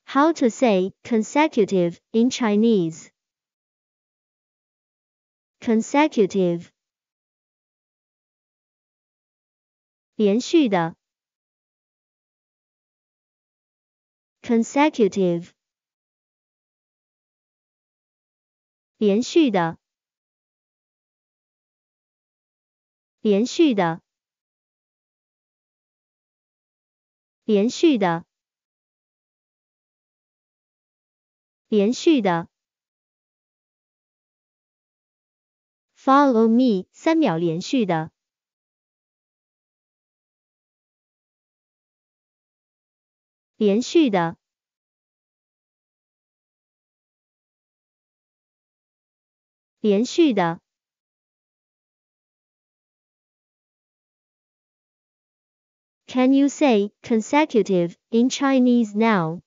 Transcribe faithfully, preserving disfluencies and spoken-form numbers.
How to say consecutive in Chinese. Consecutive. 连续的。Consecutive. 连续的。连续的。连续的。连续的。Follow me, 三秒连续的。连续的。连续的。Can you say consecutive in Chinese now?